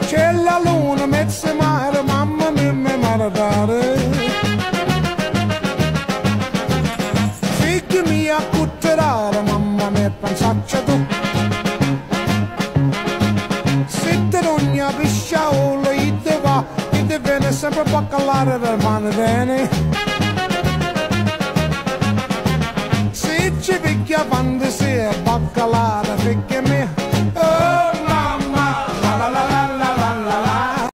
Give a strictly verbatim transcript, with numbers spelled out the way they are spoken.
c'è la luna, mezza mare, mamma mia, mi maradare. Figli mia, cutterare, mamma mia, pensaccia tu. Se te non ne pisciaolo, io te va, io te viene sempre a baccalare per mano bene.